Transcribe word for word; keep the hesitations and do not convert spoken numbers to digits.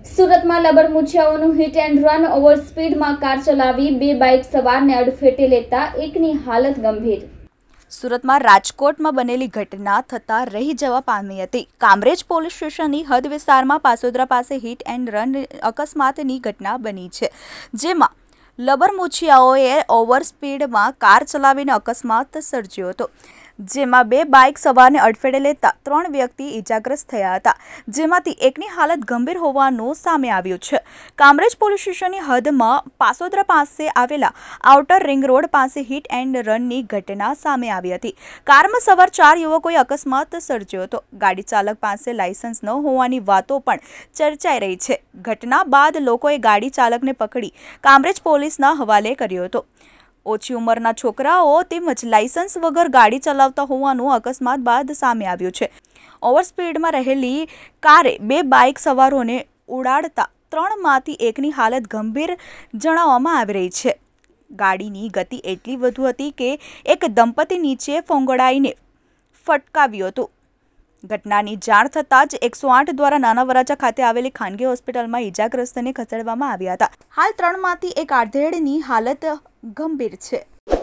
સુરતમાં લબરમુછિયાઓનું hit and run over સ્પીડમાં કાર ચલાવી બે બાઇક સવારને અડફેટે લેતા એકની હાલત ગંભીર। સુરતમાં રાજકોટમાં બનેલી ઘટના થતાં રહી જવા પામી હતી। કામરેજ પોલીસ સ્ટેશનની હદ વિસ્તારમાં પાસોદરા પાસે હિટ એન્ડ રન અકસ્માતની ઘટના બની છે, જેમાં લબરમુછિયાઓએ ઓવર સ્પીડમાં કાર ચલાવીને અકસ્માત સર્જ્યો હતો, જેમાં બે બાઇક સવારને અડફેટે લેતા ત્રણ વ્યક્તિ ઇજાગ્રસ્ત થયા હતા, જેમાંથી એકની હાલત ગંભીર હોવાનું સામે આવ્યું છે। કામરેજ પોલીસ સ્ટેશનની હદમાં પાસોદરા પાસે આવેલા આઉટર રિંગ રોડ પાસે હિટ એન્ડ રનની ઘટના સામે આવી હતી। કારમાં સવાર ચાર યુવકોએ અકસ્માત સર્જ્યો હતો। ગાડી ચાલક પાસે લાયસન્સ ન હોવાની વાતો પણ ચર્ચાઈ રહી છે। ઘટના બાદ લોકોએ ગાડી ચાલકને પકડી કામરેજ પોલીસના હવાલે કર્યો હતો। ઓછી ઉંમરના છોકરાઓ તેમજ લાયસન્સ વગર ગાડી ચલાવતા હોવાનું અકસ્માત બાદ સામે આવ્યું છે। ઓવર સ્પીડમાં રહેલી કારે બે બાઇક સવારોને ઉડાડતા ત્રણમાંથી એકની હાલત ગંભીર જણાવવામાં આવી રહી છે। ગાડીની ગતિ એટલી વધુ હતી કે એક દંપતી નીચે ફોંગડાઈને ફટકાવ્યું હતું। ઘટનાની જાણ થતાં જ એકસો આઠ દ્વારા નાના વરાછા ખાતે આવેલી ખાનગી હોસ્પિટલમાં ઇજાગ્રસ્તને ખસેડવામાં આવ્યા હતા। હાલ ત્રણમાંથી એક આધેડની હાલત ગંભીર છે।